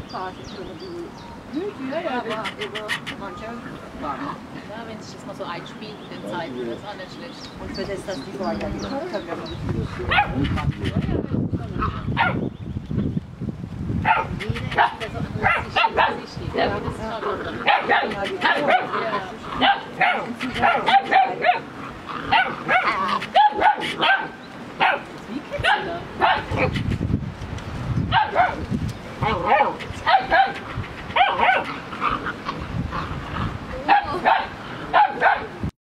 Phase können die Ja, über manche warten. ja, wenn sich das mal so einspielt in den Zeiten, das ist auch nicht schlecht. Und für das, dass die vorher geguckt haben, wenn man Jeder ist wieder so ansichtig. Ja, das ist schon gut. ja, die Uhr. Ja. Und sie sagen,